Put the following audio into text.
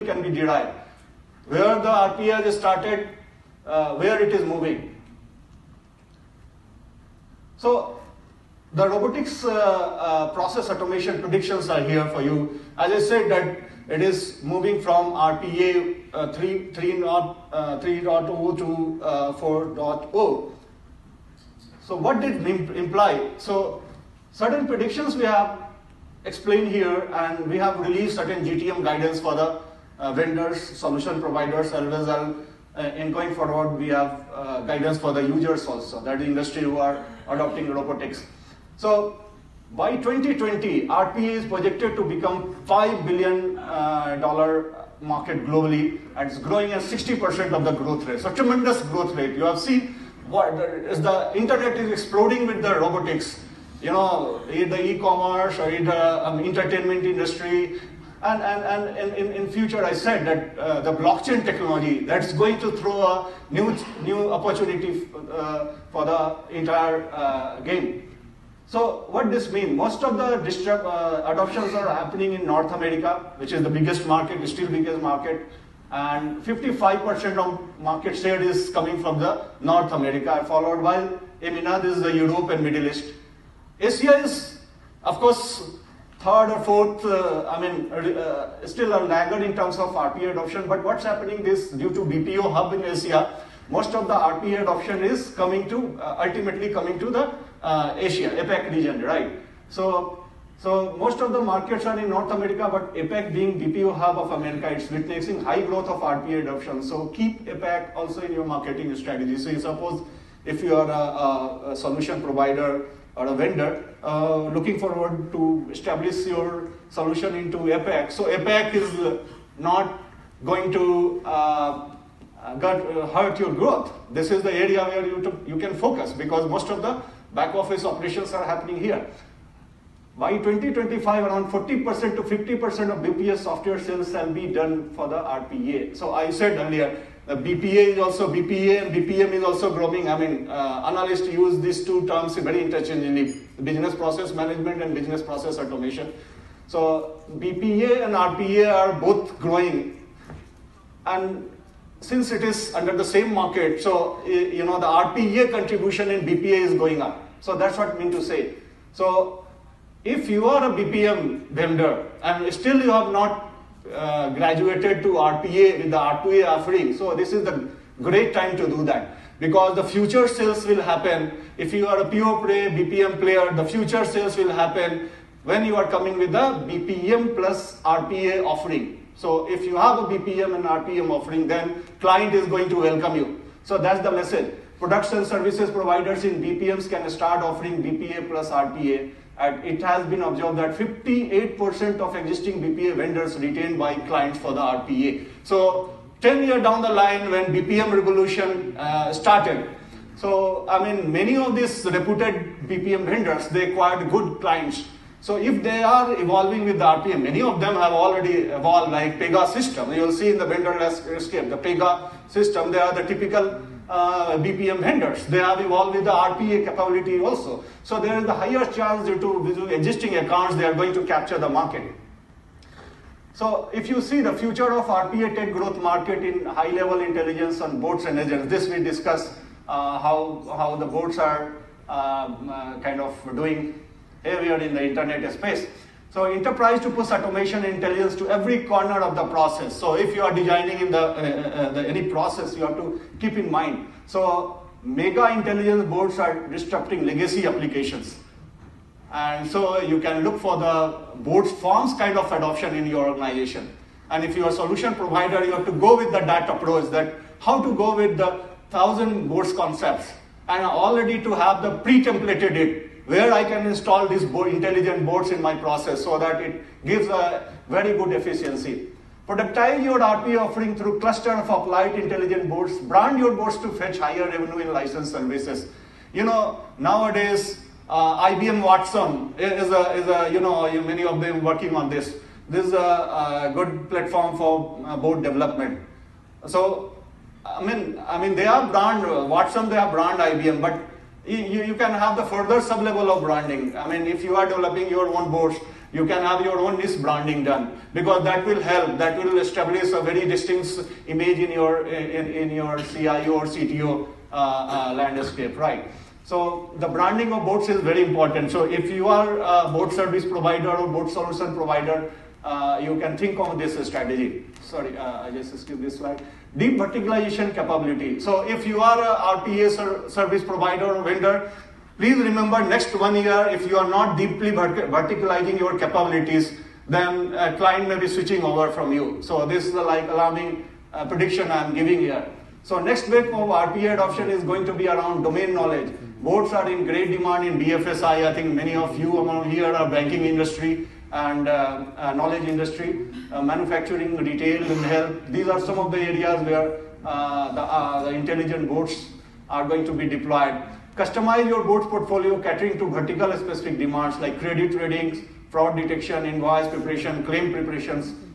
can be derived. Where the RPA has started, where it is moving. So the robotics process automation predictions are here for you. As I said that it is moving from RPA 3.0 to 4.0. So what did it imply? So certain predictions we have explained here, and we have released certain GTM guidance for the vendors, solution providers, as well as in going forward we have guidance for the users also, that is industry who are adopting robotics. So by 2020, RPA is projected to become $5 billion market globally, and it's growing at 60% of the growth rate. So tremendous growth rate. You have seen what the internet is exploding with the robotics. You know, the e-commerce or the entertainment industry, and in future I said that the blockchain technology that's going to throw a new opportunity for the entire game. So what this means? Most of the adoptions are happening in North America, which is the biggest market, still biggest market, and 55% of market share is coming from the North America, followed by EMENA, this is the Europe and Middle East. Asia is, of course, third or fourth, still a laggard in terms of RPA adoption, but what's happening is due to BPO hub in Asia, most of the RPA adoption is coming to, ultimately coming to the Asia, APAC region, right? So most of the markets are in North America, but APAC being BPO hub of America, it's witnessing high growth of RPA adoption. So keep APAC also in your marketing strategy. So you suppose if you are a solution provider or a vendor looking forward to establish your solution into APAC. So APAC is not going to hurt your growth. This is the area where you can focus, because most of the back office operations are happening here. By 2025, around 40% to 50% of BPS software sales shall be done for the RPA. So I said earlier, the BPA is also BPA and BPM is also growing. I mean, analysts use these two terms very interchangeably: business process management and business process automation. So BPA and RPA are both growing, and since it is under the same market, so you know the RPA contribution in BPA is going up. So that's what I mean to say. So if you are a BPM vendor and still you have not graduated to RPA with the RPA offering, so this is the great time to do that, because the future sales will happen. If you are a pure play BPM player, the future sales will happen when you are coming with the BPM plus RPA offering. So if you have a BPM and RPM offering, then client is going to welcome you. So that's the message. Products and services providers in BPMs can start offering BPA plus RPA. And it has been observed that 58% of existing BPA vendors retained by clients for the RPA. So 10 years down the line, when BPM revolution started, so I mean many of these reputed BPM vendors, they acquired good clients. So if they are evolving with the RPA, many of them have already evolved, like Pega system. You will see in the vendor landscape, the Pega system, they are the typical BPM vendors. They have evolved with the RPA capability also. So there is the higher chance due to existing accounts, they are going to capture the market. So if you see the future of RPA tech growth market in high-level intelligence on boards and agents, this we discuss how the boards are kind of doing heavier in the internet space. So enterprise to push automation and intelligence to every corner of the process. So if you are designing in any process, you have to keep in mind. So mega intelligence boards are disrupting legacy applications. And so you can look for the boards forms kind of adoption in your organization. And if you are a solution provider, you have to go with that approach, that how to go with the 1,000 boards concepts, and already to have the pre-templated it, where I can install these intelligent boards in my process so that it gives a very good efficiency. Productize your RPA offering through cluster of applied intelligent boards. Brand your boards to fetch higher revenue in license services. You know, nowadays, IBM Watson is many of them working on this. This is a good platform for board development. So, I mean, they are brand Watson, they are brand IBM, but you can have the further sub-level of branding. I mean, if you are developing your own boards, You can have your own niche branding done, because that will help. That will establish a very distinct image in your CIO or CTO landscape, right? So the branding of boats is very important. So if you are a boat service provider or boat solution provider, you can think of this strategy. Sorry, I just skipped this slide. Deep verticalization capability. So if you are a RPA service provider or vendor, please remember next 1 year, if you are not deeply verticalizing your capabilities, then a client may be switching over from you. So this is like alarming prediction I'm giving here. So next wave of RPA adoption is going to be around domain knowledge. Boats are in great demand in BFSI. I think many of you among here are banking industry and knowledge industry, manufacturing, retail, and health. These are some of the areas where the intelligent boats are going to be deployed. Customize your boats portfolio catering to vertical specific demands like credit ratings, fraud detection, invoice preparation, claim preparations.